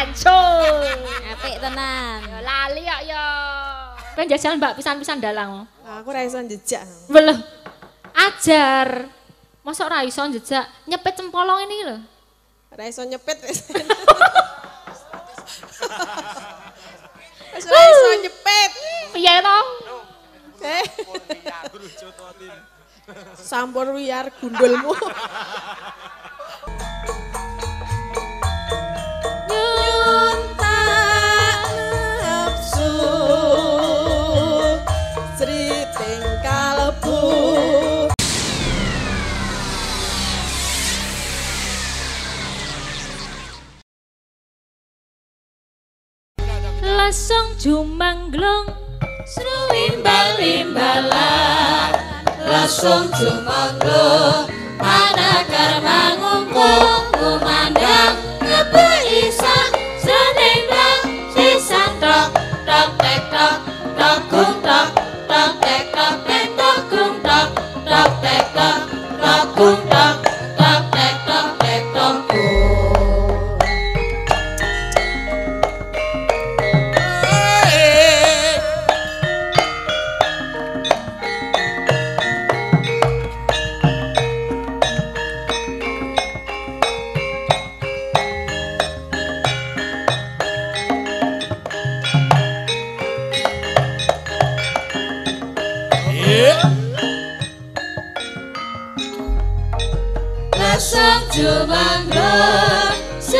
hancur. Apik tenan. Ya lali kok ya. Kowe jajal Mbak pisan-pisan dalang. Aku ra iso njejak. Belum. Ajar. Mosok ra iso njejak nyepet cempolong ini lho. Ra iso nyepet. Ra iso nyepet. Piye to? Sampur wiyar gundulmu. Nyuntak nafsu sriting kalbu. Lasong jumangglung sruimbal-imbalan Lasung jumangglung manakar mangungkung kumandang ngebeisa sroning blang sisan tok tok tek tok tok gung tok tok tek tok tek tok gung tok tok tek tok tok gung tok tok tek tok tek tok gung. Lasong jumangglung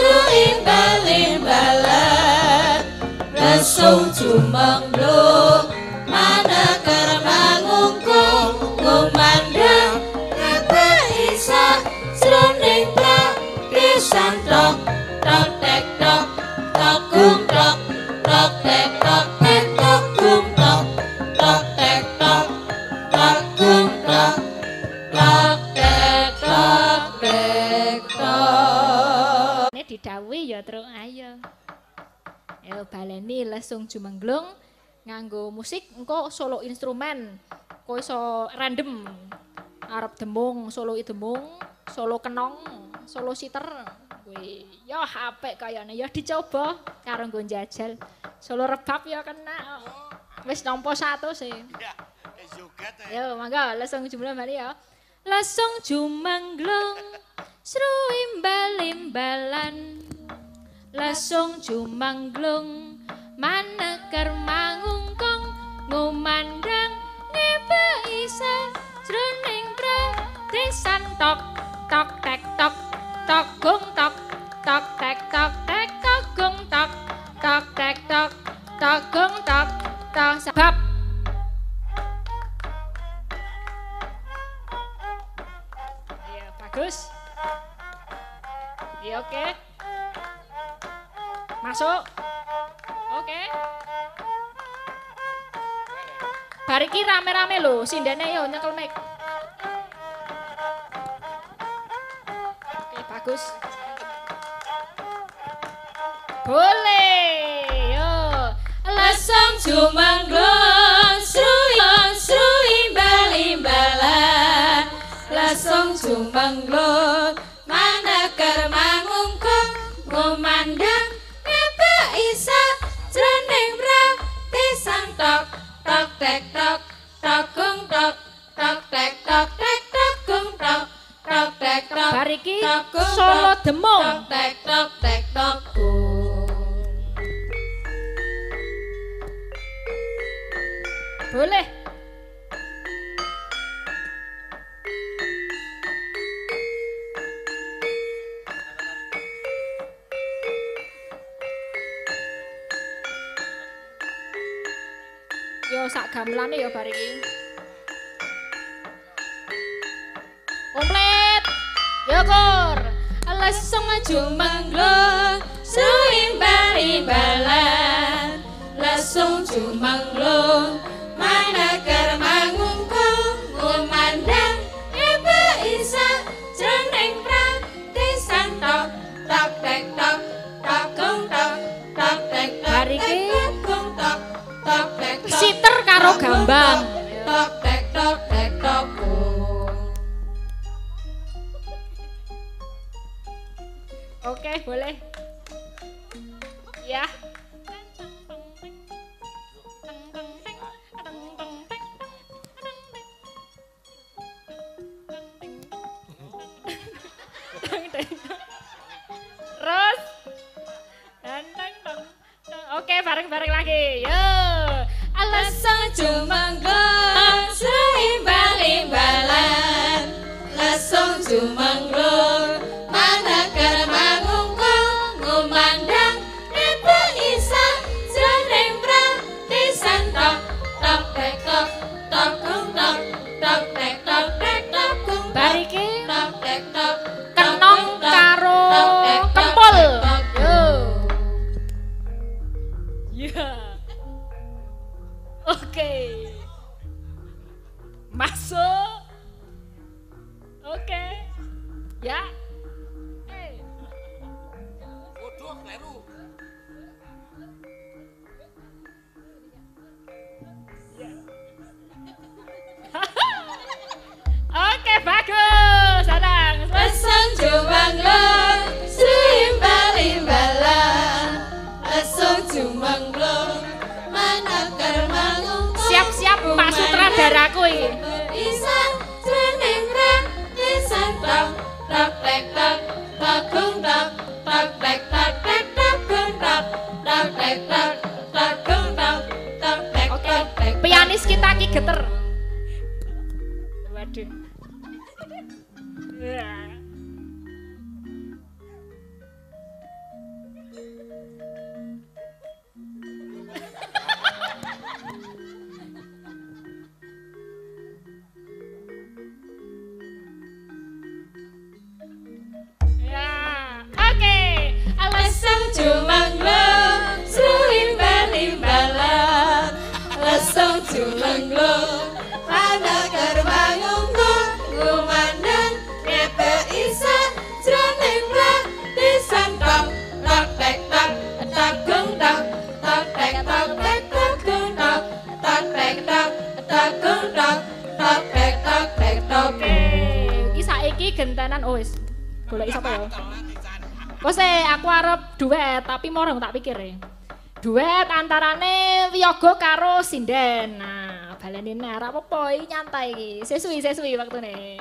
sruimbal-imbalan Lasong jumangglung manakar mangungkung kumandang ngebeisa sroning blang pisan tok tok tek tok tok gung tok tok tek tok tek tok gung tok tok tek tok tok gung tok tok tek tok tek tok. ini didhawuhi ya terus ayo. Ayo baleni Lasong jumangglung nganggo musik engko solo instrumen. Kowe iso random. Arep demung, solo demung, solo kenong, solo siter. Kuwi ya apik kayane ya dicoba karo nggo njajal. Solo rebab ya kena. Wis nampa 100 e. Yo mangga Lasong jumangglung mari ya. Lasong jumangglung sruimbal-imbalan Lasong jumangglung manekar mangungkung ngumandang ngebeisa jroning pradesan tok tok tek tok tok gung tok tok tek tok tek tok gung tok tok tek tok tok gung tok tok sebab iya bagus iya oke. Masuk. Oke. Bariki rame-rame lho, sindene yo nyekel mic. Oke, bagus. Boleh. Yo. Lasong jumangglung sruimbal-imbalan Lasong jumangglung manakar mangungkung kumandang ngebeisa jroning pradesan tok tok tek tok tok gung tok tok tek tok tek tok gung tok tok tek tok Bariki tok gung solo tok demung. tok tek tok tek tok gung. Boleh. Yo sak gamelane yo bar iki. Komplit. Yo Kur. Lasong jumangglung sruimbal-imbalan Lasong jumangglung manakar mangungkung kumandang ngebeisa jroning pradesan tok tok tek tok tok gung tok tok tek tok Bar iki gung tok tok tek tok siter karo gambang. tok tek tok tek tok gung. Oke, boleh. Ya. Terus. Oke, bareng-bareng lagi. Yo. Lesung jumenglung seimbang-imbalan Lesung jumenglung manakar mangungkung ngumandang Nepe isa jroning pratisan tok tok tek tok tok gung tok tok tek tok tek tok gung Bariki tok tek tok kenong karo kempul. Yo. Ya. Oke. Masuk. Oke. Ya. Waduh, kleru. Oke, bagus. Sadang. Lesung jumenglung seimbang-imbalan Lesung jumenglung manakar mangungkung Siap-siap Pak Sutradaraku iki. Isa jroning pratisan tok tok tek tok tok gung tok tok tek tok tek tok gung tok tok tek tok tok gung tok tok tek Oke. tok tek tok. Pianis kita ki geter. Waduh. Wah. Ya, oke. Lesung jumenglung seimbang-imbalan Lesung jumenglung manakar mangungkung ngumandang Nepe isa jroning pratisan tok tok tek tok tok gung tok tok tek tok tek tok gung tok tok tek tok tok gung tok tok tek tok tek tok. Oke, iki saiki gentenan wis. Golek sapa ya? Wes aku arep duet tapi morong tak pikir ya. Duet antarane Wiyaga karo Sinden. Nah, baleni nek ora apa-apa iki nyantai iki. Sesui waktune.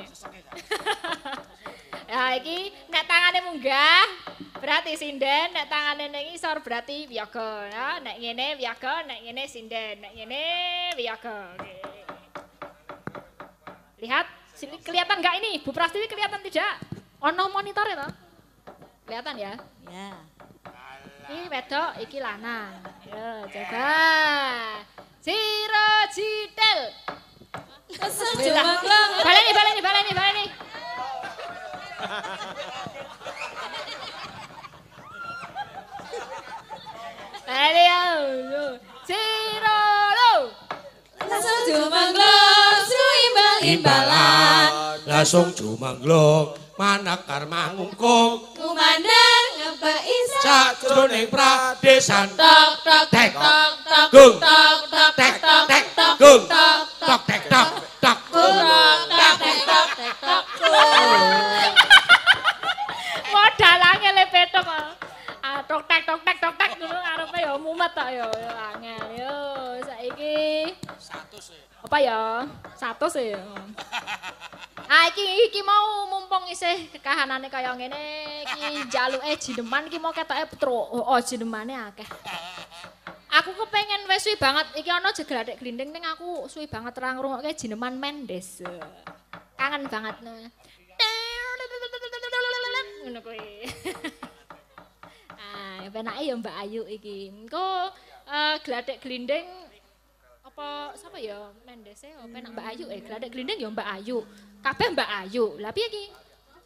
Ya iki nek tangane munggah berarti Sinden, nek tangane ning isor berarti Wiyaga. Ya, nek ngene Wiyaga, nek ngene Sinden, nek ngene Wiyaga. Oke. Lihat, sini kelihatan nggak ini? Bu Prastiwi kelihatan tidak? Ono monitor ya toh? Kelihatan ya? Ya. Iki wedok, iki lanang. Yo, coba. Siro Jidel. Lesung jumenglung Baleni. Ayo. Siro lo. Lesung jumenglung seimbang-imbalan Langsung jumenglung manakar mangungkung Kumandang ngebak isa sajroning pradesan tok tok tek tok tok gung tok tok tek tok tek tok gung tok tok tek tok tok gung tok tek tok tek tok. Modal angel petok. Ah tok tek ngono arepe ya mumet tok ya angel yo saiki 100 apa ya 100 ya. Ah iki mau mumpung isih kahanane kaya ngene iki jaluke jineman iki mau ketoke jinemane akeh. Aku kepengen wis suwi banget iki ana jegladek glinding ning aku suwi banget ra ngrungokke jineman Mendes. Kangen banget. Ngono kuwi. Ah, penake ya Mbak Ayu iki. Engko gladek glinding apa sapa ya Mendes e penak Mbak Ayu gladek glinding ya Mbak Ayu. Kabeh Mbak Ayu. Lah piye iki?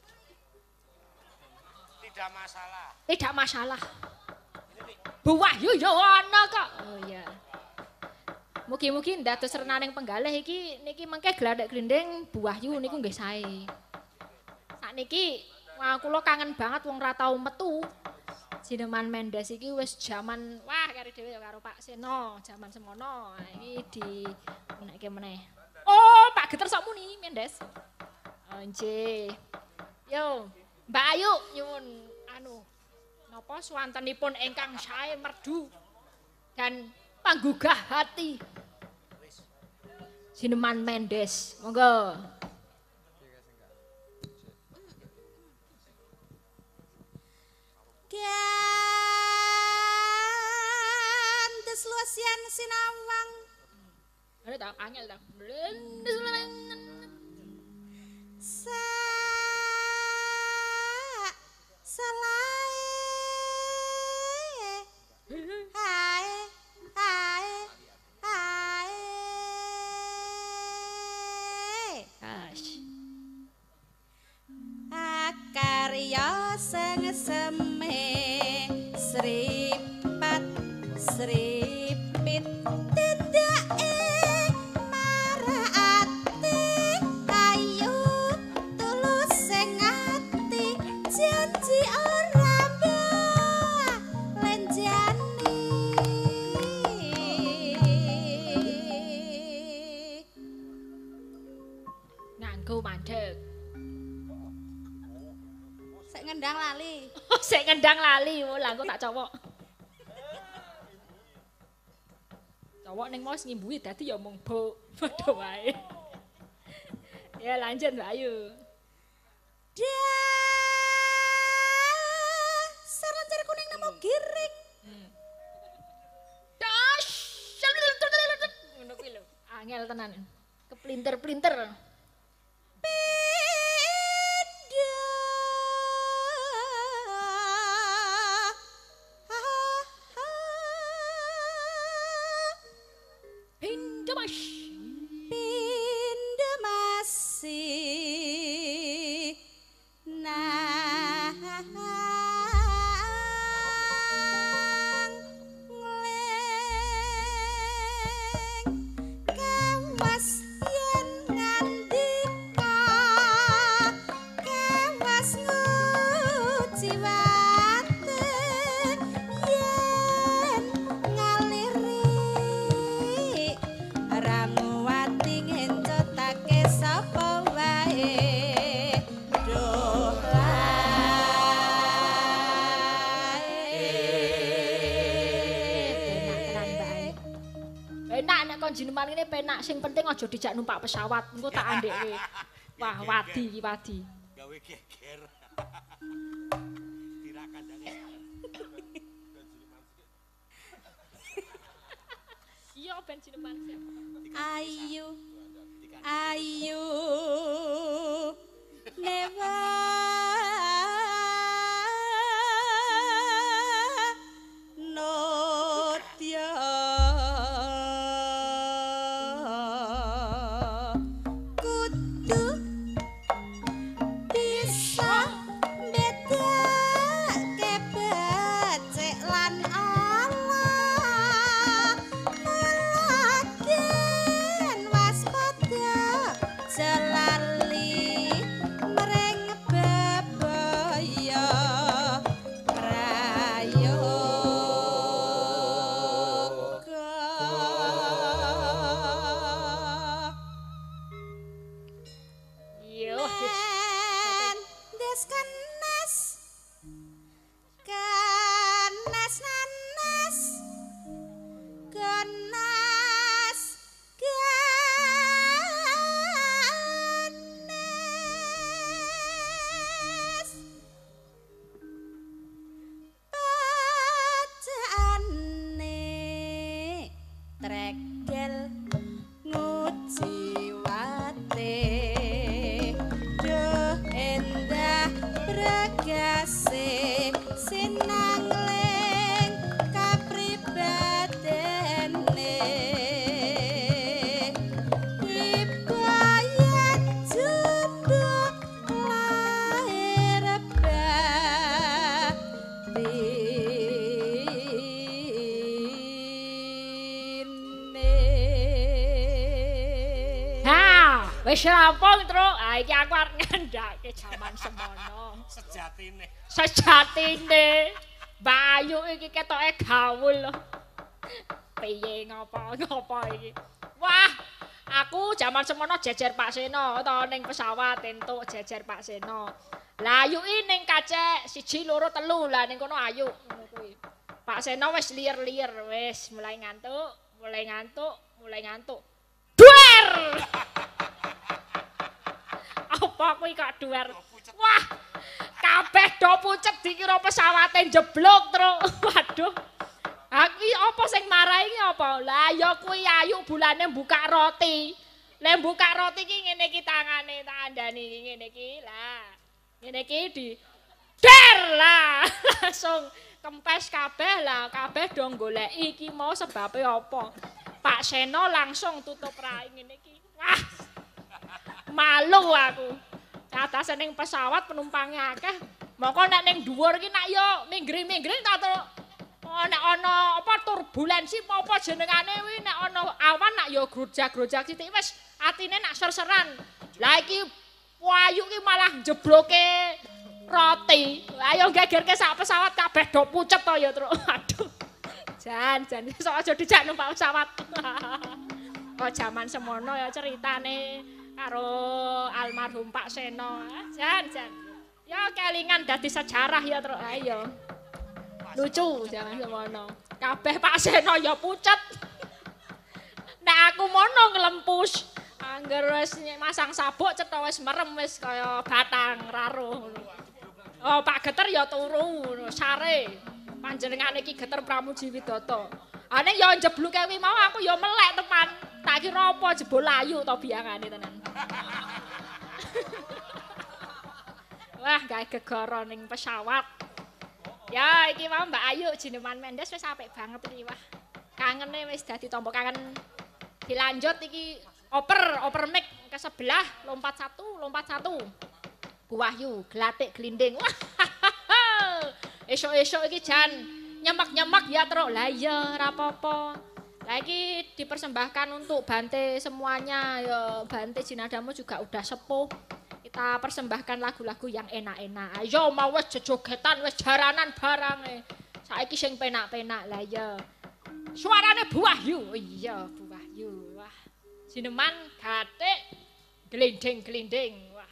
Tidak masalah. Bu Wahyu ya ana kok. Oh iya. Mugi-mugi ndados renaning penggalih iki niki mengke gladek glinding Bu Wahyu niku nggih sae. Sakniki kula kangen banget wong ra tau metu. Jineman Mendes iki wis jaman wah karo dhewe ya karo Pak Seno, jaman semono. Nah, iki di menekke meneh. Oh, Pak Geter sok muni Mendes. Oh, nggih. Yo, Mbak Ayu nyuwun anu Napa swantenipun ingkang sae merdu dan panggugah hati. Sineman Mendes, monggo. Gandes luasian sinawang. Ada tak angel tak. Salae. Hae, hae, hae. Ash. Akarya sengeseme sripat sripit tindake marake ayu tulus sing ati janji ora mbah lenjani Nganggo mandeg. sik ngendang lali Sik ngendang lali, lah engko tak cowok. Cowok ning mos ngimbuhi dadi ya mung bo. Padha wae. Ya lanjut Mbak Ayu. Saranjar kuning nemu giring Dash. Ngono kuwi lho. Angel tenan. Keplinter-plinter. Pindamas. Pindemasi nang leng kawas yen ngandika kawas nguji wate yen ngaliri Ramuwati ngencotake sapa wae duh Penak nek kon jineman ngene penak sing penting aja dijak numpak pesawat engko tak andekke. Wah wadi iki wadi. Gawe geger. Kira kandangnya. Iya ben jineman siap. ayu ayu never notya kudu bisa bedake becik lan ala mulaken waspada jelali mring bebaya prayoga Yo. Des kenes kenes nanes kenes kenes bacaane tregel nguji wate duh endah regase sinangling kapribadene ibayat jumbo lahir batine Ha, wis rampung, Truk. Ha iki aku arep ngandhake jaman semono. Sejatine. Sejatine Mbak Ayu iki ketoke gaul. Piye ngopo iki? Wah, aku jaman semono jejer Pak Seno to ning pesawat entuk jejer Pak Seno. Lah ayu ning kacek 1 2 3 lah ning kono ayu ngono kuwi. Pak Seno wis lier-lier wis mulai ngantuk. Duer! Apa kuwi kok duer? Wah, kabeh do pucet dikira pesawate jeblok terus. Waduh. Aku apa sing marahi apa? Lah ya kuwi ayu bulane buka roti. Lek buka roti iki ngene iki tangane tak andani iki ngene iki lah. Ngene iki di der lah. Langsung kempes kabeh lah, kabeh do goleki iki mau sebabe apa. Pak Seno langsung tutup rai ngene iki. Wah. Malu aku. Atase ning pesawat penumpangnya akeh. Moko nek ning dhuwur iki nak yo minggring-minggring ta to. Nek ana apa turbulensi apa jenengane kuwi nek ana awan nak yo grojak-grojak sithik wis atine nak ser-seran. Lah iki wayu ki malah jebloke roti. Ayo gegerke sak pesawat kabeh do pucet to ya, Truk. Aduh. Jan sok aja dijak numpak pesawat. Kok jaman semono ya ceritane karo almarhum Pak Seno. Jan. Ya kelingan dadi sejarah ya, Truk. Ayo. Lucu jaman semono. Kabeh Pak Seno ya pucet. Nek aku mono nglempus. Angger wis masang sabuk cetha wis merem wis kaya batang raro ngono. Oh, Pak Geter ya turu sare. Panjenengane iki Geter Pramuji Widodo. Ane ya njebluke kuwi mau aku ya melek teman. Tak kira apa jebul ayu to biangane tenan. Wah, gawe gegara ning pesawat. Ya, iki mau Mbak Ayu Jineman Mendes wis apik banget iki, wah. Kangene wis dadi tampa kangen. Dilanjut iki oper mic ke sebelah lompat satu. Bu Wahyu glatik glinding. Wah. Esok-esok iki jan nyemak-nyemak ya Truk. Lah iya ora apa-apa. Lah iki dipersembahkan untuk Bante semuanya ya. Bante Jinadamu juga udah sepuh. Kita persembahkan lagu-lagu yang enak-enak. Ayo mau wis jejogetan wis jaranan barange. Saiki sing penak-penak lah ya. Suarane Bu Wahyu. Iya, Bu Wahyu. Wah. Jineman gatik glinding-glinding. Wah.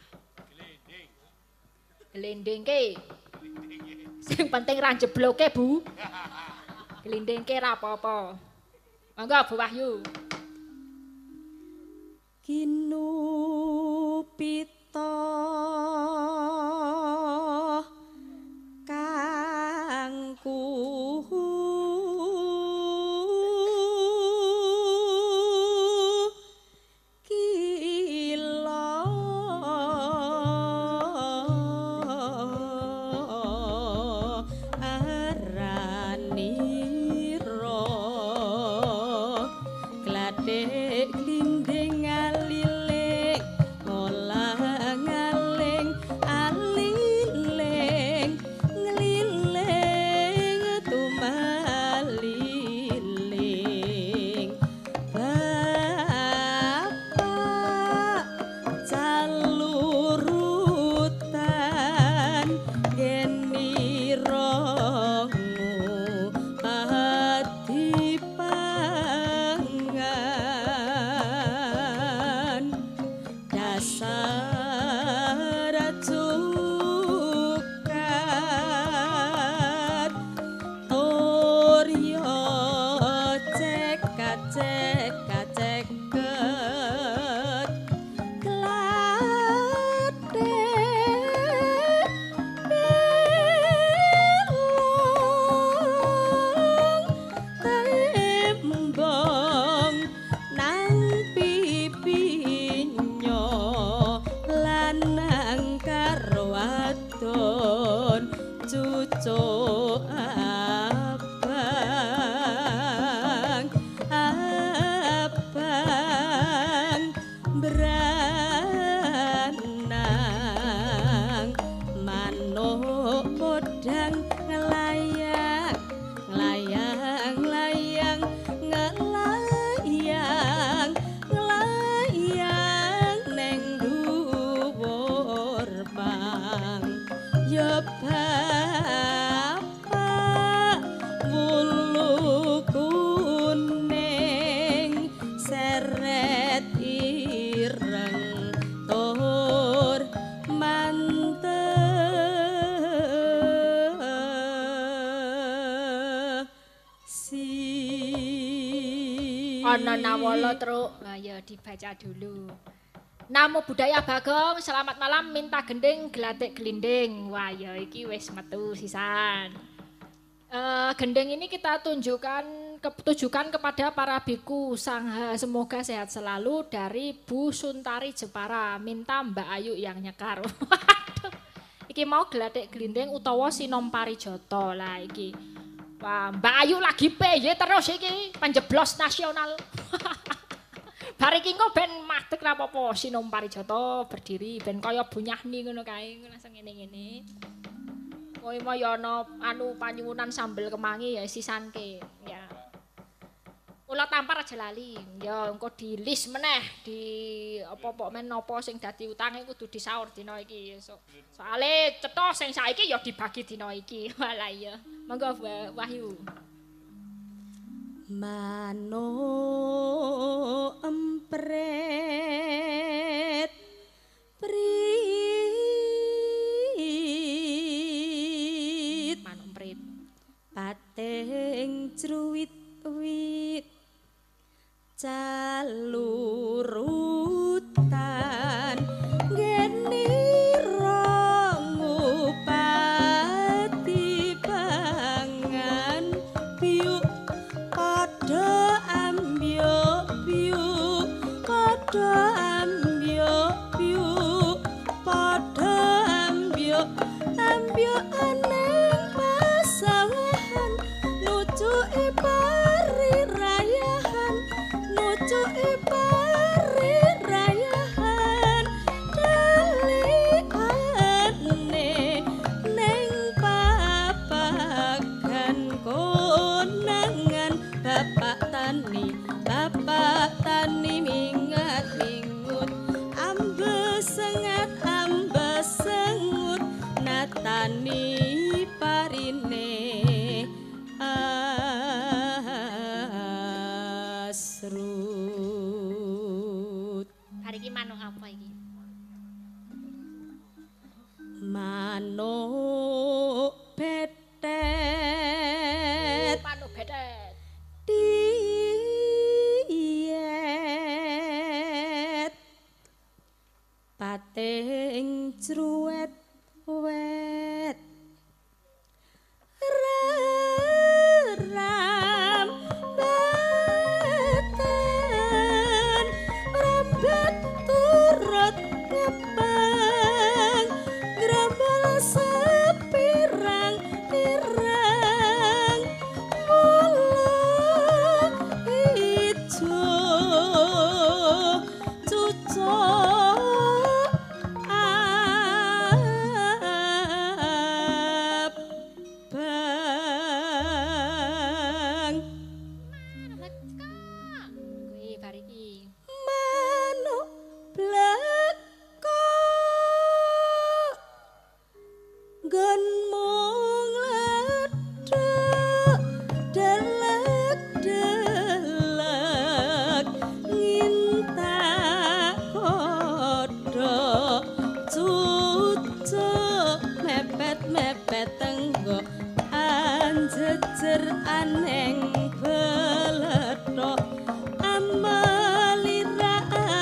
Glindingke. Sing penting ra jebloke, Bu. Glindingke ra apa-apa. Monggo Bu Wahyu. Kinupita kangku glinding alilik olang Ana nawala truk. Ayo dibaca dulu. Namo Buddhaya Bagong, selamat malam minta gending gelatik gelinding. Wah ya iki wis metu sisan. Gending ini kita tujukan kepada para biku sangha, semoga sehat selalu dari Bu Suntari Jepara, minta Mbak Ayu yang nyekar. Iki mau gelatik gelinding utawa Sinom Parijoto lah iki. Wah, Mbak Ayu lagi PY terus iki penjeblos nasional. Bar iki engko ben madeg ra apa-apa Sinom Parijoto berdiri ben kaya bunyahni ngono kae langsung ngene-ngene. Kowe mau ya ana anu panyuwunan sambel kemangi ya sisanke ya. Ula tampar aja lali. Ya engko di list meneh di apa-apa men napa sing dadi utange kudu disaur dina iki. Soale cetha sing saiki ya dibagi dina iki. Walah iya. Monggo Wahyu. Mano empret prit Mano emprit pateng cruwit-wit calurutan geni rongupati pangan piuk padha ambyuk piuk padha ambyuk piuk padha ambyuk ambyuk aneng pasawahan nucuki parirayahan nucuki parirayahan delikane ning papagan konangan Bapak Tani mingat-mingut ambes sengut natani parine asrut. Hari iki manuk apa iki? Manuk betet Manuk betet. diet pateng cruwet wet ram beten rambet turut ngepang grambal sepirang-pirang mulo ijo cucuk abang Kuwi bar iki. manuk bleko nggon mung ledhek delek-delek ngintak kodhok cucuk mepet-mepet tenggo anjejer aneng belethok amelira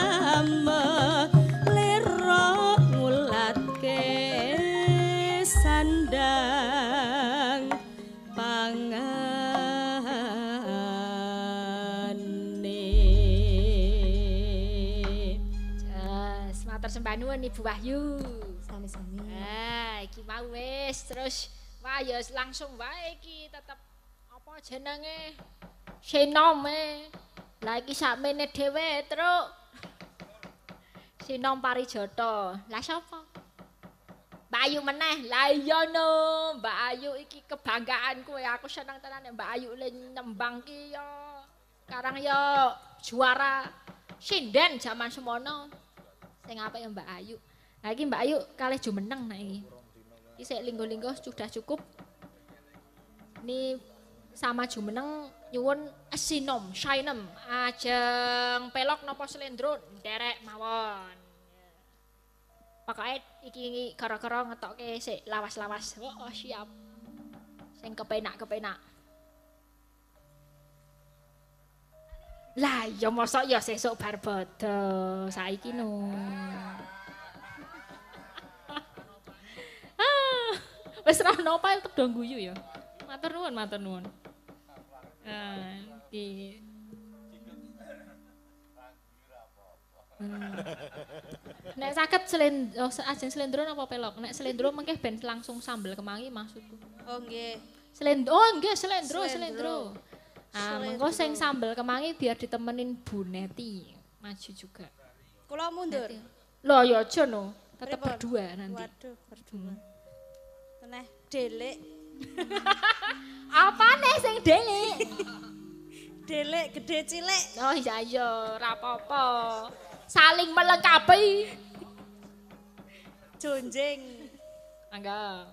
amelira ngulatke sandang pangane. Jas, matur sembah nuwun Ibu Wahyu. Sami-sami. Iki mau wis terus wah ya langsung wae iki tetep apa jenenge Sinom Lah iki sakmene dhewe truk. Sinom Parijoto. Lah sapa? Mbak Ayu meneh. Lah iya no, Mbak Ayu iki kebanggaanku ya. Aku seneng tenan Mbak Ayu le nembang ki ya. Sekarang ya juara sinden zaman semono. Sing apik ya Mbak Ayu. Nah iki Mbak Ayu kalih jumeneng nek iki. Iki sik linggo-linggo sudah cukup. Ini sama jumeneng nyuwun Sinom, Shinem, ajeng pelok napa slendro nderek mawon. Pokoke iki gara-gara ngetokke sik lawas-lawas. Oh, siap. Sing kepenak-kepenak. Lah ya mosok ya sesuk bar bodo saiki no. Wis ra ono apa untuk do guyu ya. Matur nuwun, matur nuwun. Iki. Nek saged ajeng slendro napa pelok? Nek slendro mengke ben langsung sambel kemangi maksudku. Oh nggih. Nggih slendro. Ah, mengko sing sambel kemangi biar ditemenin Bu Neti. Maju juga. Kula mundur. Loh ya aja no. Tetep berdua nanti. Waduh, berdua. Teneh delik. Apa nih sing delik? Delik gede cilik. Oh iya, ora apa-apa. Saling melengkapi. Jonjing. Angga.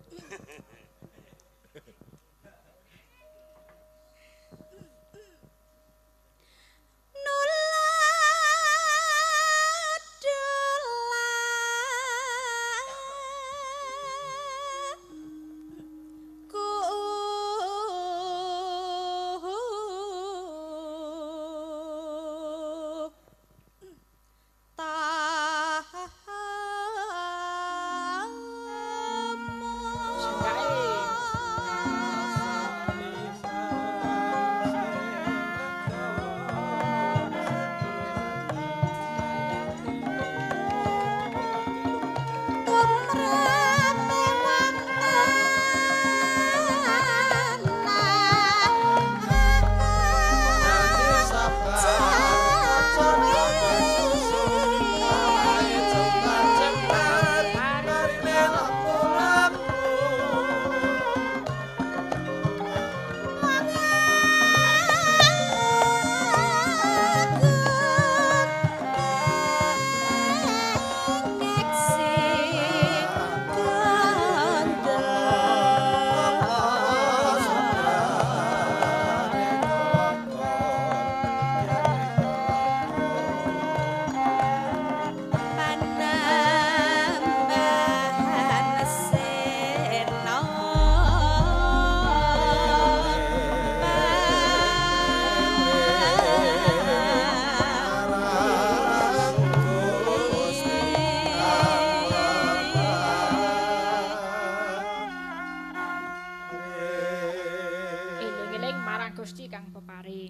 Gusti kang peparing.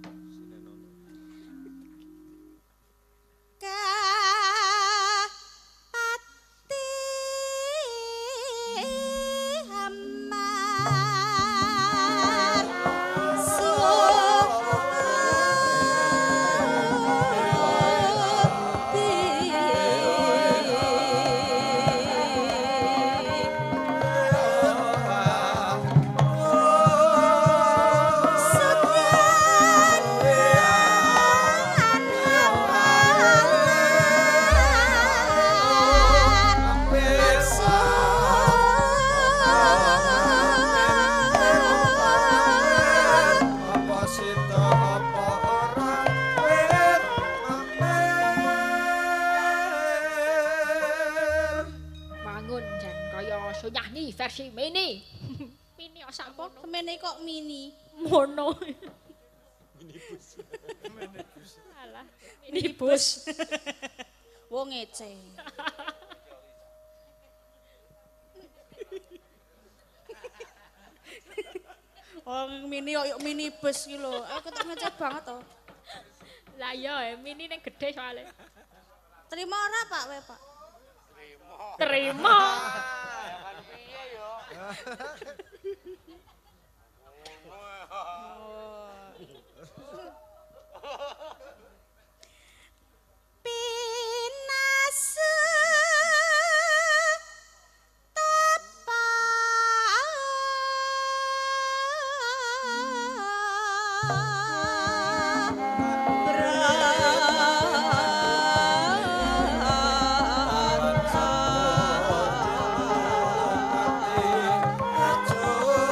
Nyanyi versi mini. Mini osapo Semene kok mini. Mono. Minibus. Alah, minibus. Wong ngece. Wong mini koyo minibus ki lho. Aku tak ngece banget to. Lah iya, mini ning gedhe soalnya. Terima ora Pak we Pak? Terima. Oh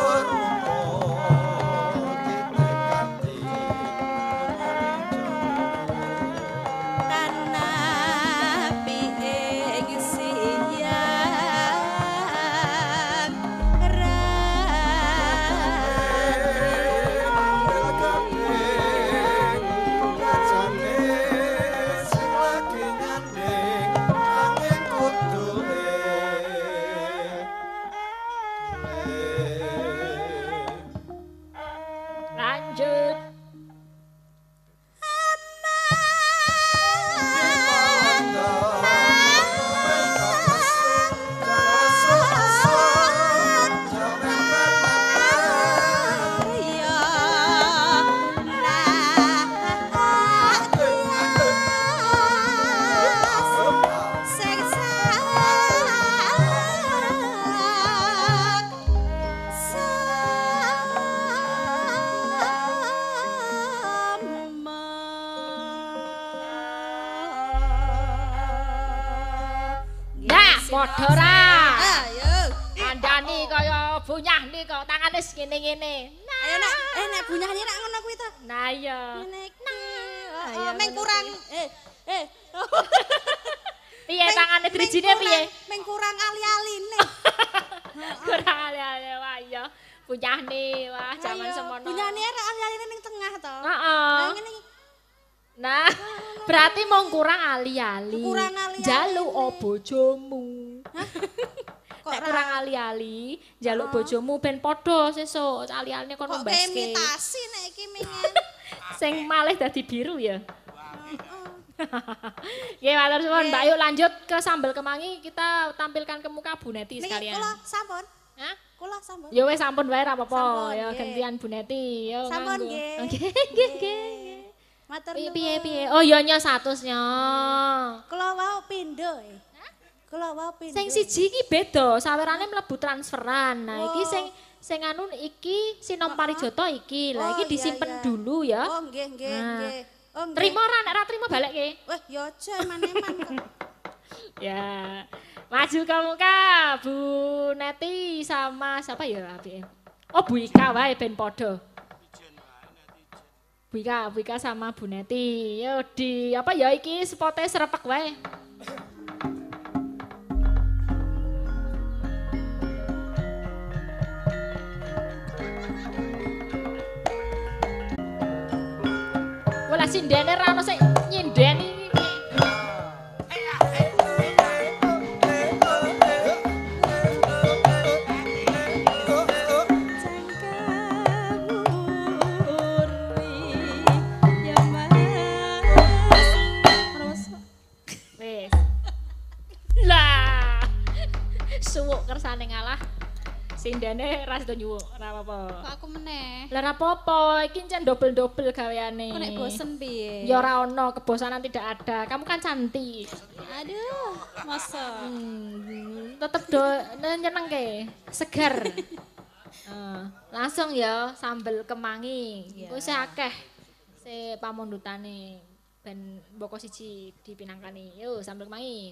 Padha ra. Ayo. Andani kaya bunyah nih kok tangane ngene-ngene. Ayo nek bunyane rak ngono kuwi to. Nah iya. Ngene iki. Oh, meng kurang. Piye tangane drijine piye? Meng kurang ali-aline. Kurang ali-ali wah iya. Bunyahne wah jaman semono. Bunyane rak ali-aline ning tengah to. Heeh. Ngene iki. Nah, berarti mong kurang ali-ali. Kurang ali-ali. Jaluk bojomu. Kok Nek kurang ali-ali, jaluk bojomu ben padha sesuk. Ali-aline kon kok mbeske. imitasi nek iki mingen. Sing malih dadi biru ya. Nggih, matur suwun. Mbak yuk lanjut ke sambal kemangi, kita tampilkan ke muka Bu Neti sekalian. Niki kula sampun. Hah? Kula sampun. Ya wis sampun wae ra apa-apa. Sampun, Ya nggih. gantian Bu Neti. Yo Sampun, nganggo. nggih. Nggih, nggih. Matur Piye? Oh ya nya 100 nya. Kula wau pindho. Kula wau pindho. Sing siji iki beda, sawerane mlebu transferan. Nah, iki Oh. sing anu iki Sinom Parijoto iki. Lah iki Oh, iya, disimpen iya. dulu ya. Oh nggih nggih Nah. nggih. Oh nggih. Terima ora nek ra trimo balekke. Wah, ya aja eman-eman kok. Ya. Maju ke muka Bu Neti sama siapa ya apike? Oh Bu Ika wae ben padha. Bu Ika sama Bu Neti. Yo di apa ya iki spote serepek wae. Wala sindene ra ono sing nyindeni iki. Wis. Lah. Suwuk kersane ngalah. Sindene ra sedo nyuwuk, ora apa-apa. Kok aku meneh? Lah ora apa-apa, iki ncen dobel-dobel gaweane. Kok nek bosen piye? Ya ora ono, kebosanan tidak ada. Kamu kan cantik. Aduh, masa. Tetep nyenengke, segar. Langsung ya sambel kemangi. Iku isih akeh. Se pamundhutane ben mboko siji dipinangkani. Yo sambel kemangi.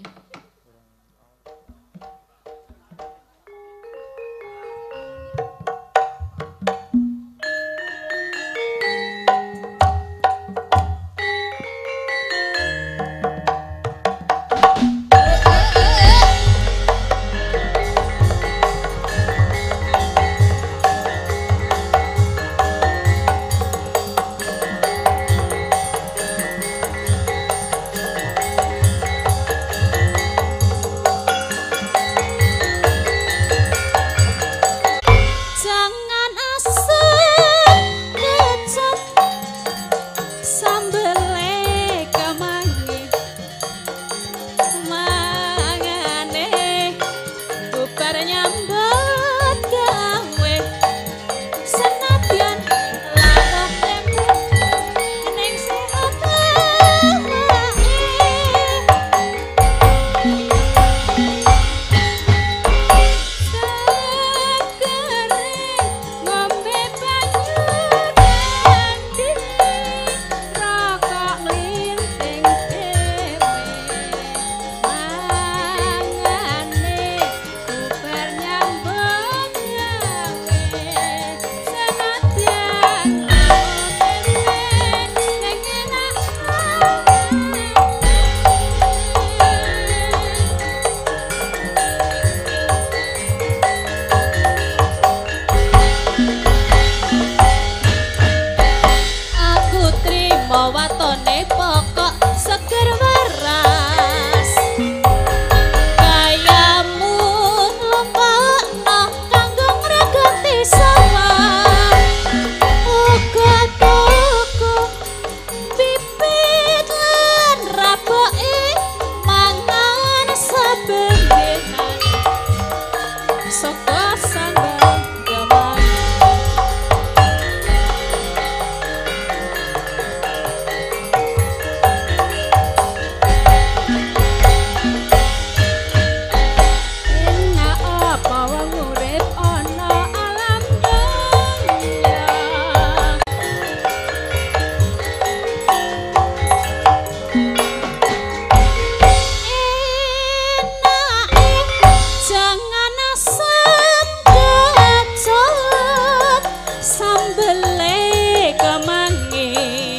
kemangi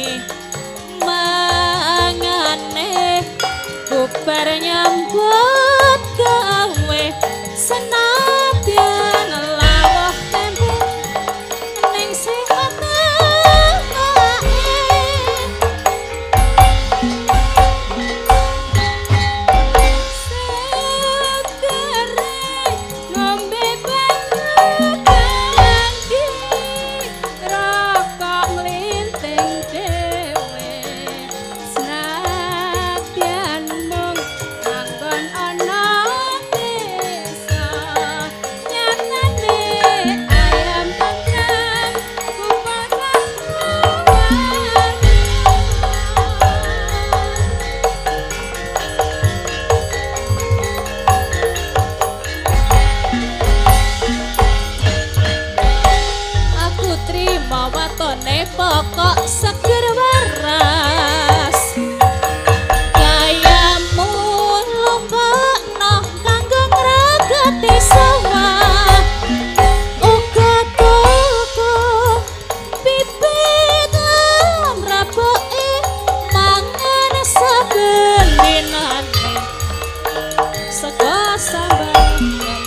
mangane bubar nyambut gawe senadyan lawuh tempe ning sehat pokok seger waras gayamu lumpakno kanggo ngragati sawah uga toko pipit mrapoke mangan saben dinane sego sambal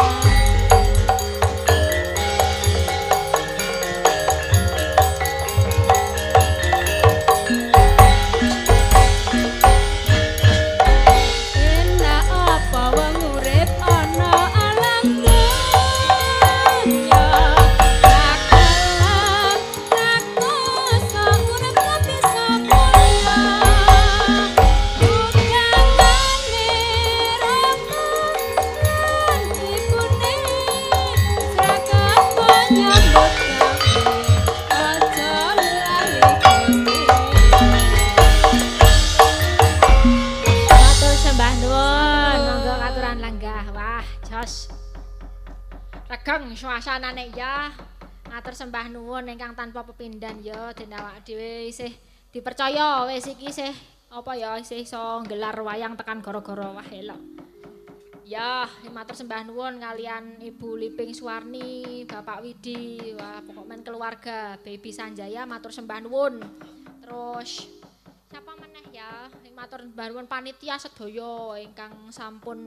regeng suasanane ya ngatur sembah nuwun ingkang tanpa pepindhan ya den awak dhewe isih dipercaya wis iki isih apa ya isih iso nggelar wayang tekan gara-gara wah elok ya matur sembah nuwun kalian Ibu Liping Suwarni Bapak Widi wah pokok men keluarga Baby Sanjaya matur sembah nuwun terus siapa meneh ya matur sembah nuwun panitia sedaya ingkang sampun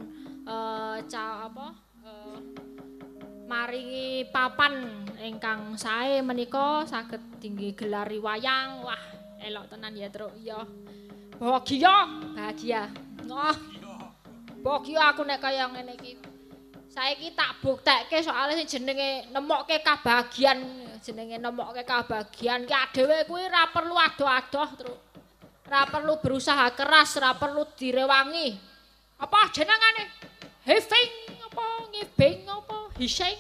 maringi papan ingkang sae menika saged dingge gelari wayang. Wah, elok tenan ya, Truk. Ya. Bahagia. Wah. Bahagia aku nek kaya ngene iki. Saiki tak buktekke soalnya sing jenenge nemokke kabahagian, jenenge nemokke kabahagian ki dhewe kuwi ora perlu adoh-adoh, Truk. Ora perlu berusaha keras, ora perlu direwangi. Apa jenengane? Having apa ngibing apa hising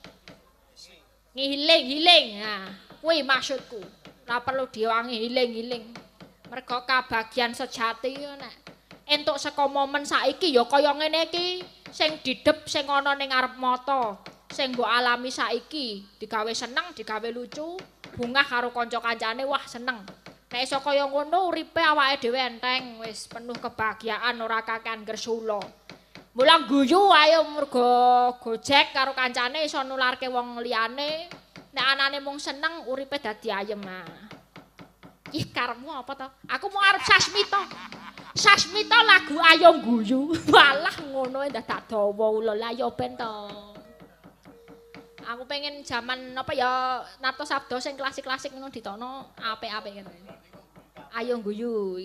ngiling nah kuwi maksudku ora perlu diwangi hiling mergo kabagian sejati nek entuk saka momen saiki ya kaya ngene iki sing didep sing ana ning arep mata sing mbok alami saiki digawe seneng digawe lucu bungah karo kanca-kancane wah seneng nek iso kaya ngono uripe awake dhewe enteng wis penuh kebahagiaan ora kakean gersula. Mulang guyu ayo mergo gojek karo kancane iso nularke wong liyane. Nek anane mung seneng uripe dadi ayem. Ih karepmu apa to? Aku mau arep Sasmita. Sasmita lagu ayo guyu. Walah ngono dadak dawa ula la yo ben to. Aku pengen jaman apa ya Nato Sabdo sing klasik-klasik ngono ditono apik-apik ngene. Ayo guyu.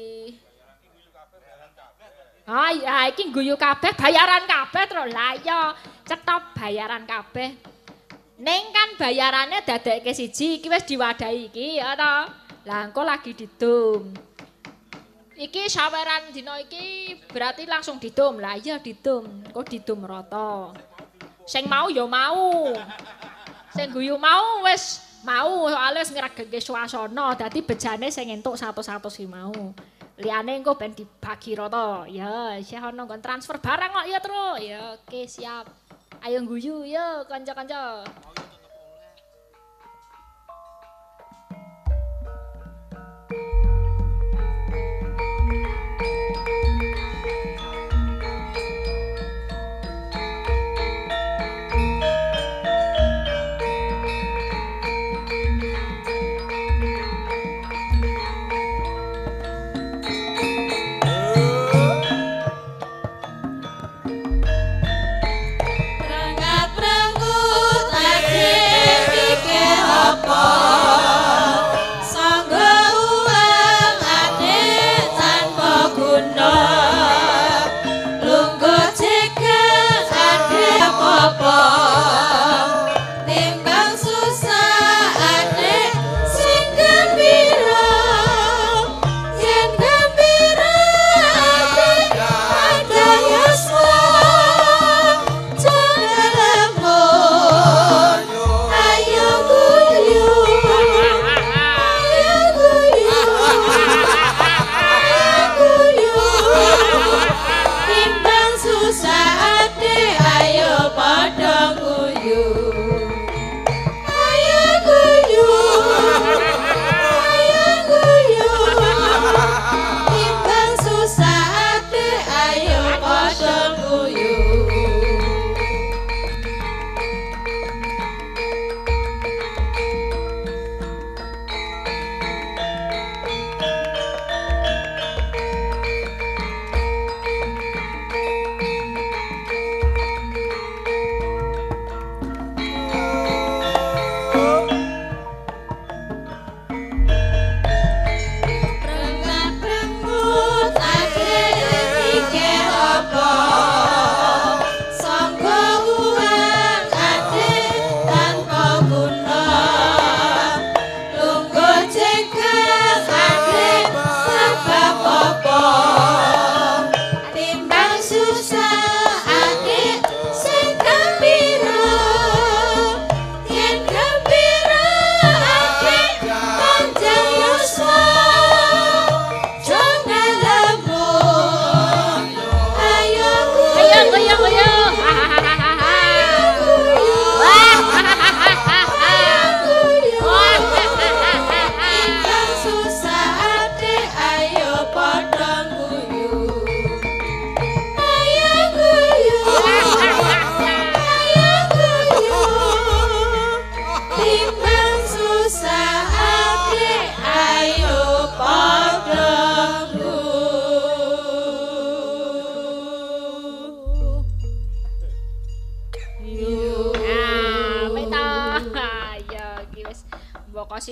Ya iki guyu kabeh bayaran kabeh terus lah ya cetop bayaran kabeh ning kan bayarane dadekke siji iki wis diwadahi iki ya ta lah engko lagi didum iki saweran dina iki berarti langsung didum lah iya didum engko didum rata sing mau ya mau sing guyu mau wis mau soalnya wis ngregengke swasana dadi bejane sing entuk 100 iki mau liane engko ben dibagi rata. Ya, isih ana nggon transfer barang kok ya, Tru. Ya, oke siap. Ayo guyu ya kanca-kanca.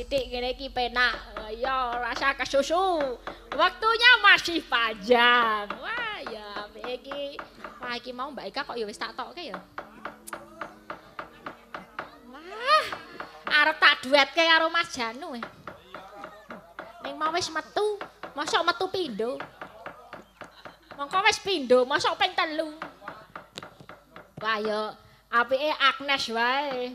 sithik ngene iki penak. Ya rasa kesusu. Waktunya masih panjang. Wah, ya apik iki. Wah, iki mau Mbak Eka kok ya wis tak tokke ya. Wah, arep tak duetke karo Mas Janu. Ning mau wis metu, mosok metu pindho. Mongko wis pindho, mosok ping 3. Wah, ya apike Agnes wae.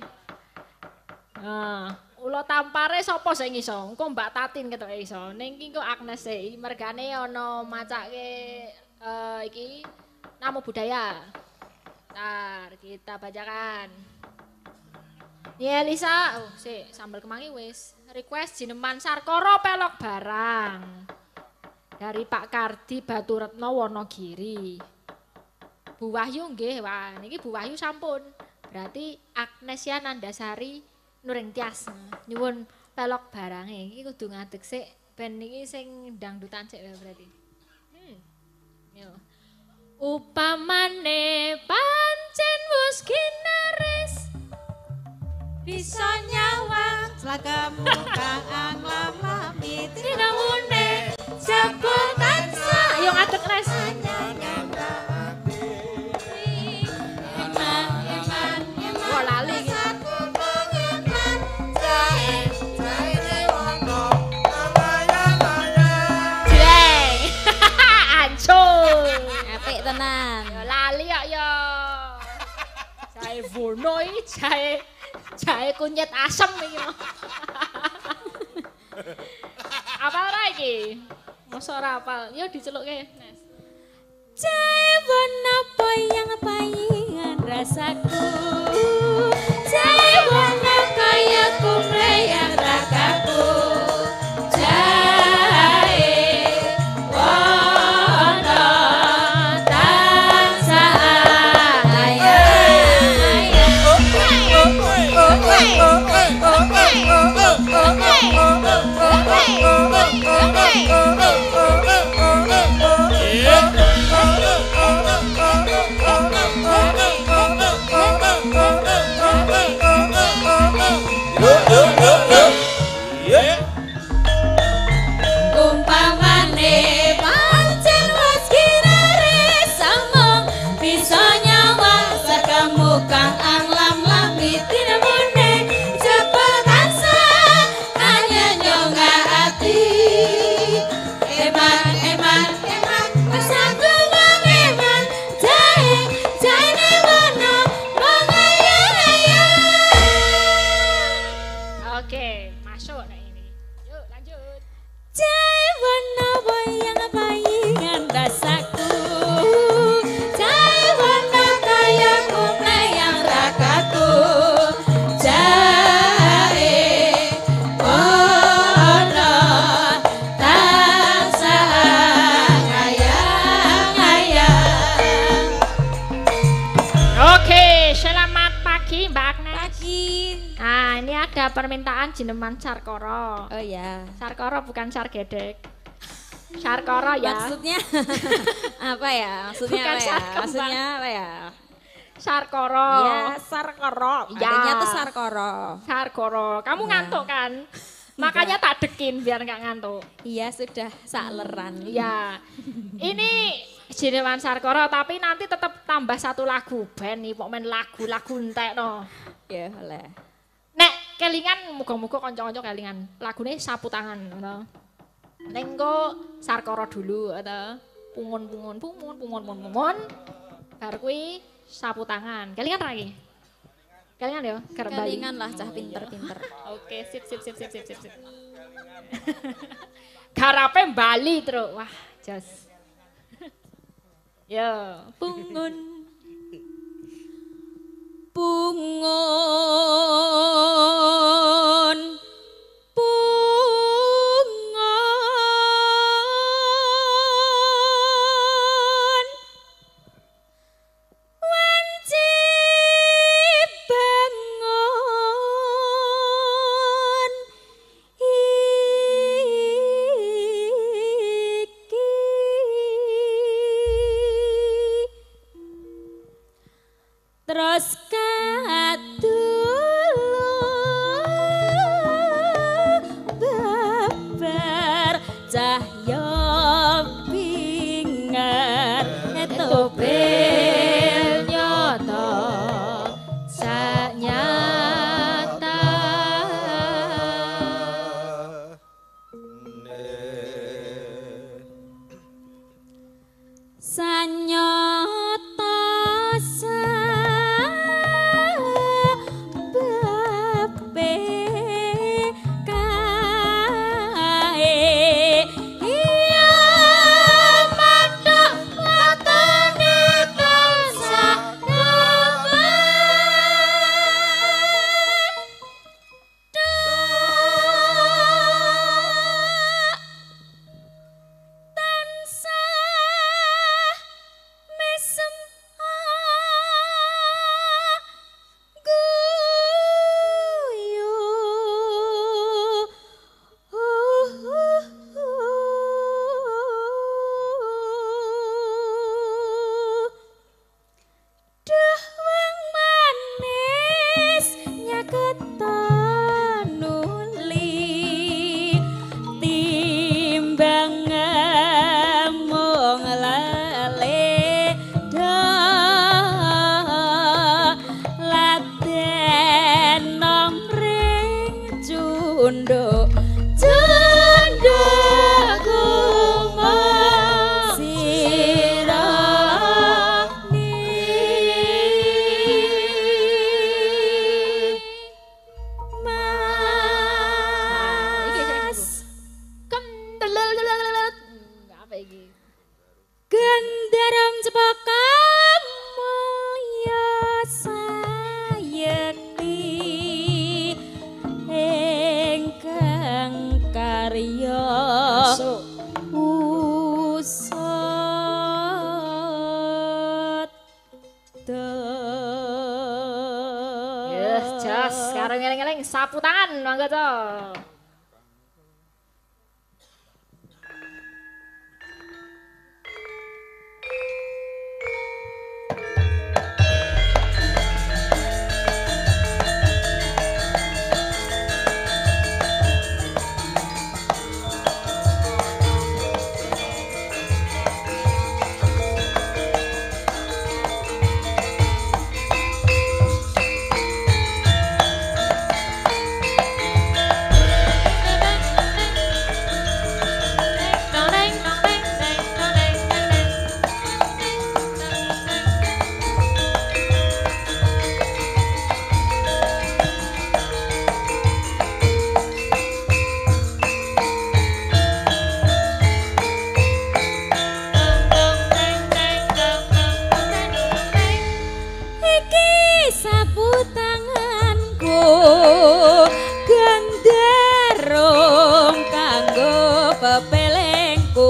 Ula tampare sapa sing iso? Engko Mbak Tatin ketoke iso. Ning iki kok Agnes e, mergane ana macake iki Namo Buddhaya. Ntar kita bacakan. Ya Lisa, oh sik sambel kemangi wis. Request Jineman Sarkara pelok barang. Dari Pak Kardi Baturetno Wonogiri. Bu Wahyu nggih, wah niki Bu Wahyu sampun. Berarti Agnesia Nandasari Nuring Tias. Nyuwun pelok barange iki kudu ngadeg sik ben niki sing dangdutan sik berarti. Yo. Upamane pancen wis ginaris bisa nyawang Selagamu kang anglam-lami tinamune sebutan sa. Ayo ngadeg Nes. Wah lali iki. Apik tenan. Ya lali kok ya. Jahe wono iki jahe kunyit asem iki. Apa ora iki? Mosok ora apal. Yo dicelukke, Nes. Jahe warna payang-payangan rasaku. Jahe warna kaya kumlayang ragaku. Permintaan Jineman Sarkara. Oh ya. Sarkara bukan sargedek. Sarkara ya. Maksudnya apa ya? Maksudnya bukan apa ya? Maksudnya apa ya? Sarkara. Ya, Sarkara. Ya. Adanya tuh Sarkara. Sarkara. Kamu ngantuk kan? Makanya tak dekin biar nggak ngantuk. Iya, sudah sakleran. Iya. Ini Jineman Sarkara tapi nanti tetap tambah 1 lagu. Ben nih pokoknya lagu-lagu entek no. Ya, boleh. Nek kelingan muga-muga kanca-kanca kelingan lagune Sapu Tangan ngono. Ning engko Sarkara dulu atau pungun. Bar kuwi Sapu Tangan. Kelingan ra iki? Kelingan ya, kerep bali. Kelingan lah cah pinter-pinter. Oke, sip. Garape Bali terus. Wah, jos. Yo, pungun. Pungun wanci bangun iki terus kadulur cahya pingan topel nyoto sanyata sanyata sabepe kae iya matok matane tansah mesem guyu Dawang manis nyaketan nuli timbang mung lale laten nomring cunduk cunduk kumang Mas apa iki Gendaram cepaka mulya sayekti ingkang karya usut yes jas karo ngeleng-ngeleng sapu tangan mangga to sapu tanganku genderong kanggo pepelengku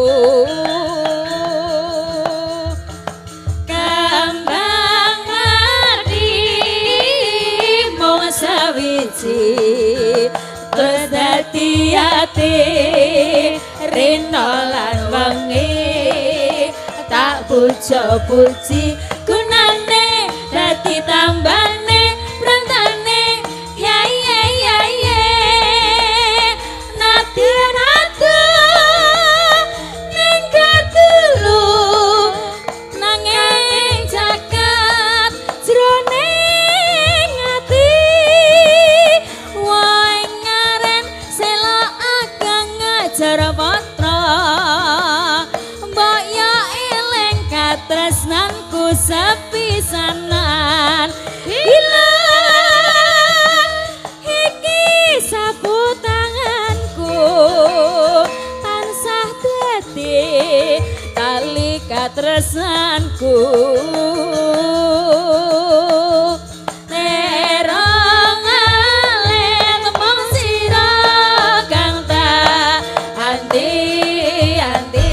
kembang mati mung sawiji terus dadi ati rina lan wengi tak puja-puji gunane dadi tambane prantane ya ya ya ya nati ning kadulu nanging jagat jroning ati wae ngaren sela ageng ngajar patra mbok ya eling katresnanku sepisanan hilang iki sapu tanganku tansah dadi tali katresnanku terong alen mung sira kang tak anti-anti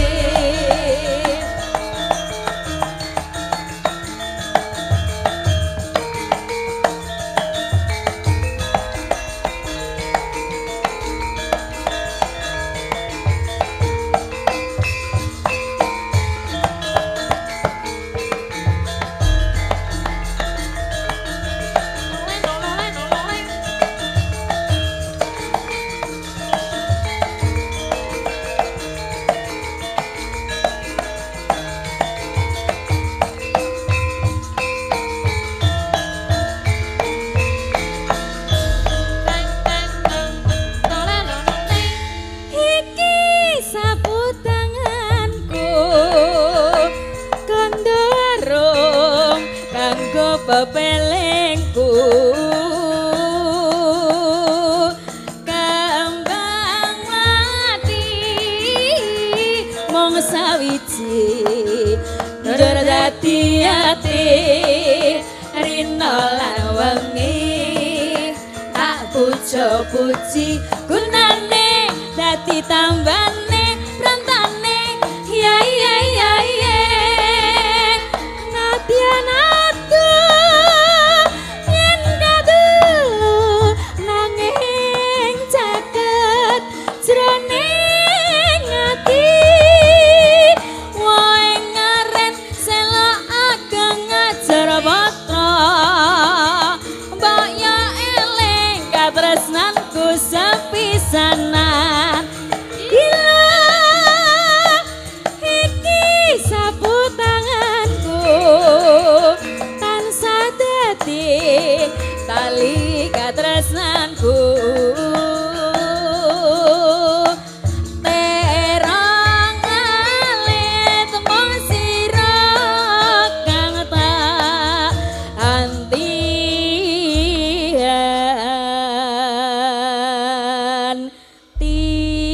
kepelengku kembang mati mong sawiji njur dadi ati rino lan wengi tak puji gunane dadi tambane prantane ya ya ya ya nadyan aku yen kadulu nanging caket jroning ati wae ngaren selok ageng ngajar batra mbak ya eling katresnanku sepisanan gila iki sapu tanganku tansah dadi tali katresnanku terang alit mong sira kang tak anti-anti.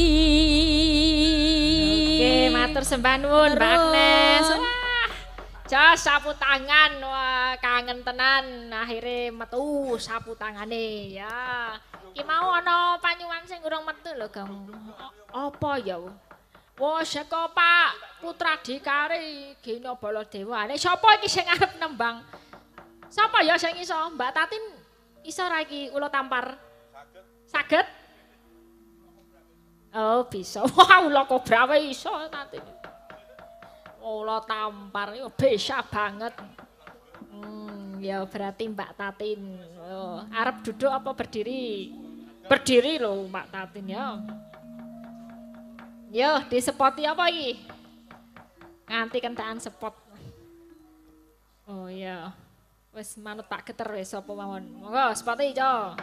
Oke, matur sembah nuwun Mbak Agnes. Wah, jos sapu tangan, wah kangen tenan. Akhirnya metu sapu tangane ya. Ki mau ana panyuwun sing urung metu lho, Gang. Apa ya? Wah, saka Pak Putra Dikari Gina Baladewa. Nek sapa iki sing arep nembang? Sapa ya sing iso? Mbak Tatin iso ra iki ulo tampar? Saged? Oh, bisa. Wah, ulo kobra wae iso Tatin. Ulo tampar yo bisa banget. Ya berarti Mbak Tatin. Oh, arep duduk apa berdiri? Berdiri loh Mbak Tatin ya. Yo, disepoti apa iki? Nganti kentaan sepot. Oh iya. Wis manut tak geter wis apa mawon. Monggo sepoti ijo.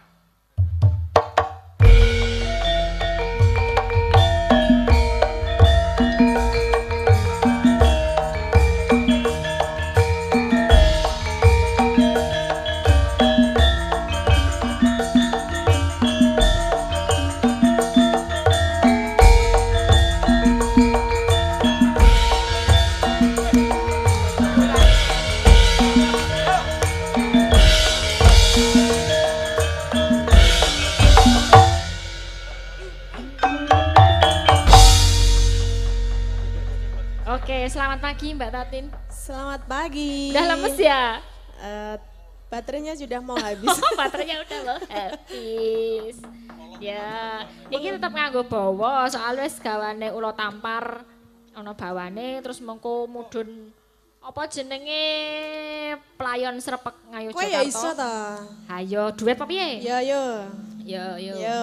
Oke, selamat pagi Mbak Tatin. Selamat pagi. Udah lemes ya? Baterainya sudah mau habis. Baterainya udah loh habis. Ya, ini tetap nganggo bawa soalnya wis gawane ulo tampar ana bawane terus mengko mudhun apa jenenge playon srepek ngayo Kowe ya iso ta? Hayo duet apa piye? Ya yo. Yo.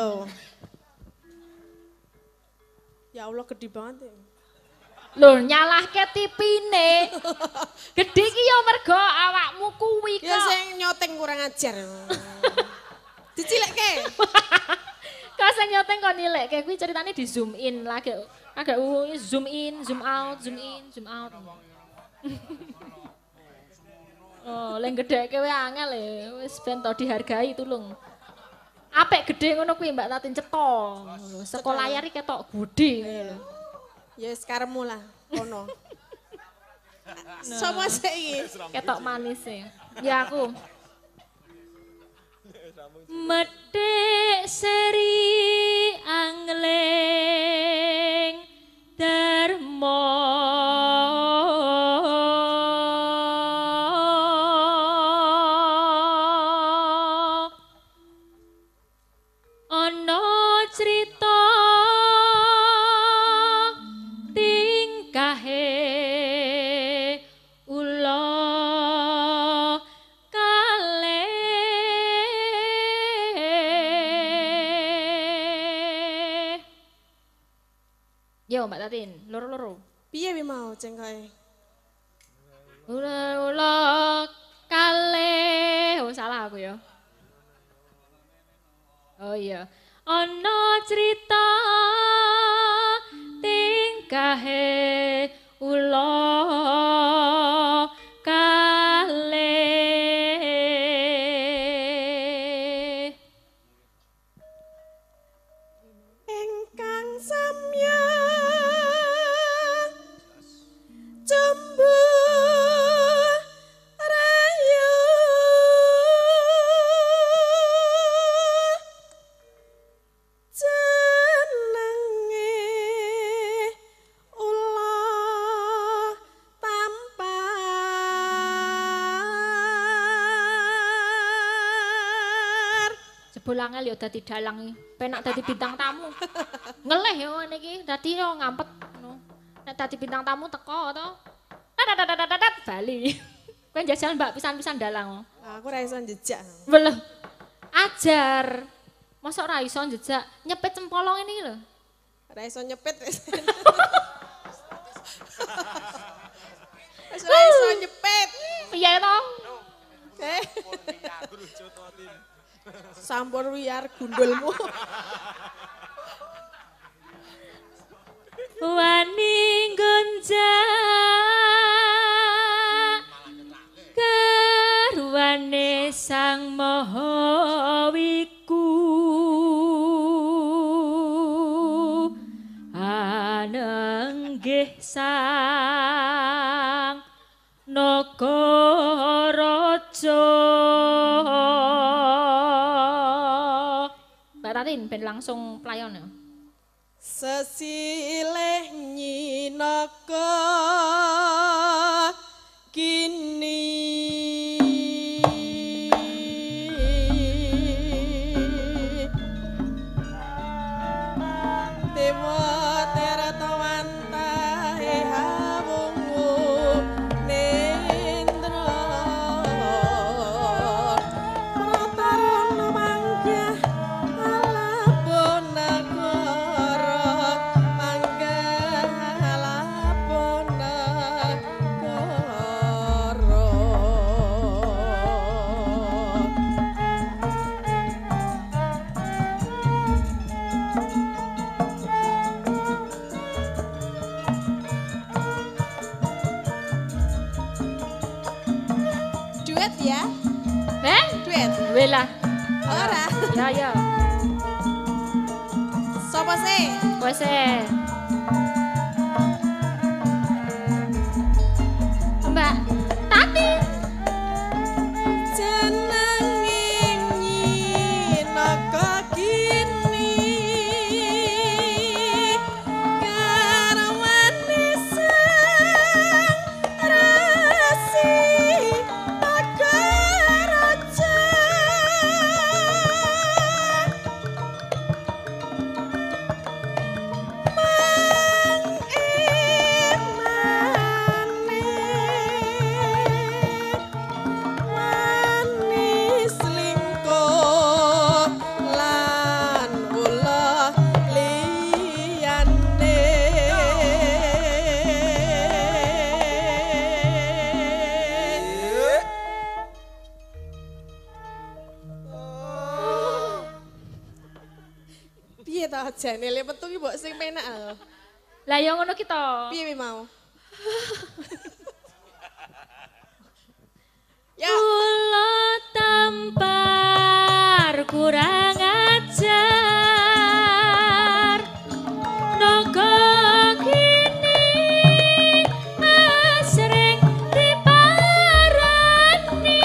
Ya Allah gede banget ya. Loh nyalahke tipine. Gede ki ya mergo awakmu kuwi kok. Ya sing nyoteng kurang ajar. Dicilekke. Kok sing nyoteng kok nilekke kuwi ceritane di zoom in lagi. Agak zoom in, zoom out, zoom in, zoom out. Oh, leng gedheke wae angel e, wis ben to dihargai tulung. Apik gedhe ngono kuwi Mbak Tatin cetha. Saka layar iki ketok gedhe ngene lho. Ya sekaremu lah, kono. Sama sih. Ketok manis e. Ya aku. Medhek seri angling darmo ana crita tingkahe ula Yo Mbak Tatin, loro-loro. Piye wi mau cengkoe? Ula kale. Oh salah aku ya. Oh iya. Ana crita tingkahe ula kale jebul angel ya dadi dalang penak dadi bintang tamu. Ngeleh yo ngene iki dadi yo ngampet ngono. Nek dadi bintang tamu teko to. Tatatatatatat bali. Kowe njajal Mbak pisan-pisan dalang. Aku ra iso njejak. Weleh. Ajar. Mosok ra iso njejak nyepit cempolong ini lho. Ra iso nyepit. Wis ra iso nyepit. Piye to? Sampur wiyar gundulmu. Wani gonjak garwane sang maha wiku anenggih sang Nagaraja. Mbak Tatin ben langsung playon ya. Sesilih nyinaka kini Dewa Teratawanta hawungu nendra Pratarana manggah alabon nagara manggah alabon duet ya, duet. Duwe lah. Ora. Ya ya. Sopo sih? Kowe sih. Mbak Tati. Jenenging nyinaka kini garwane sang rasi Nagaraja. Manis lingkuh lan ulah liyane. Piye ta jane le metu ki mbok sing penak lho. Lah ya ngono kita. Piye wi mau? Ya. Kula tampar kurang ajar naga kini asring diparani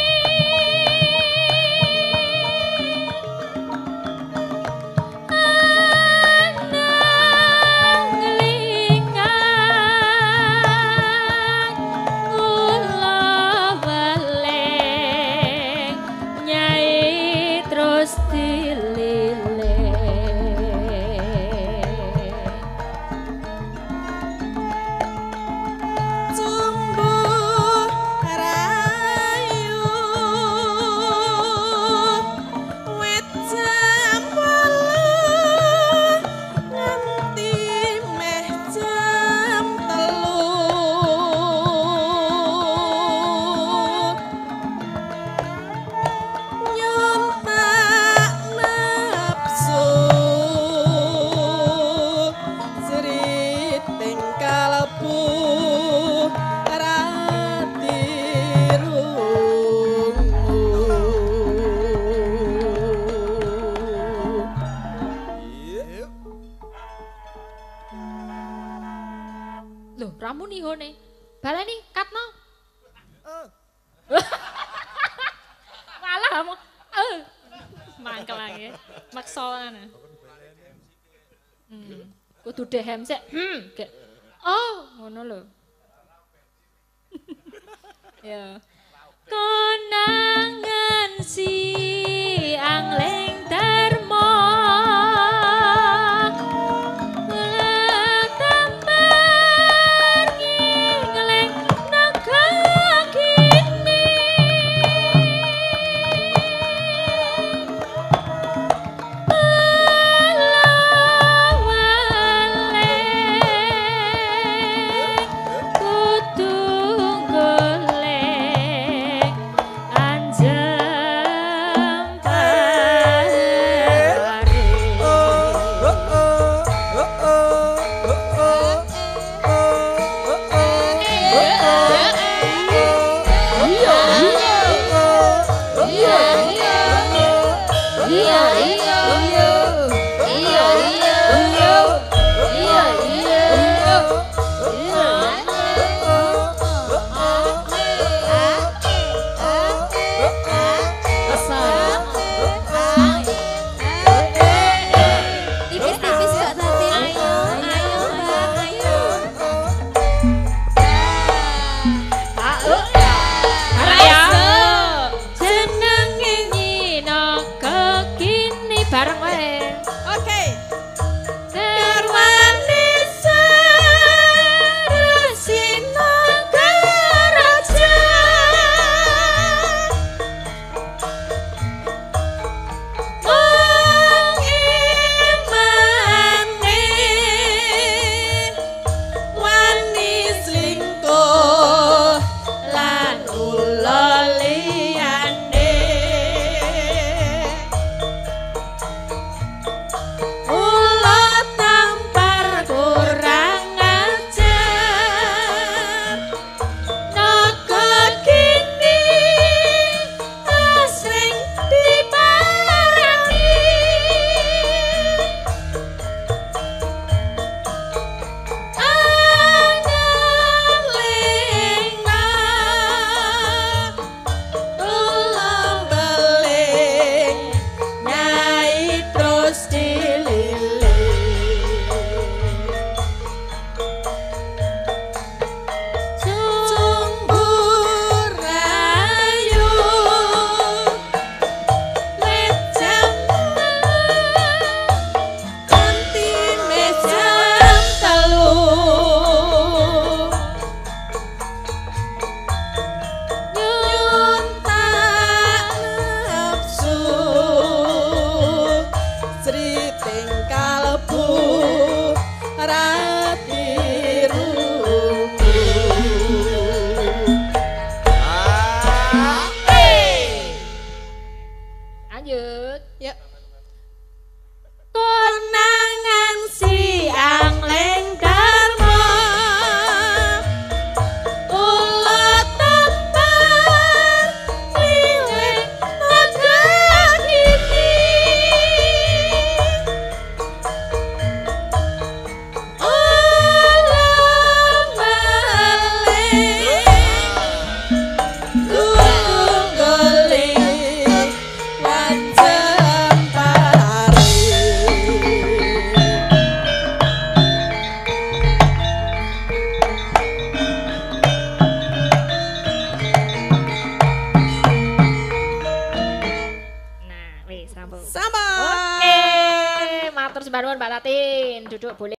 anang kula weleng nyai terus dililih. Tumbuh rayu wit jambulu nganti meh jam 3 nyuntak nafsu seriting kalbu rati rungu. Loh, ramu nih hone. Baleni katno. Malah kamu. Mangkel lagi. Maksoan. Kudu dehem sik. Oh, ngono lho. Ya. Konangan si angling sembah nuwun Pak Tatin, duduk boleh.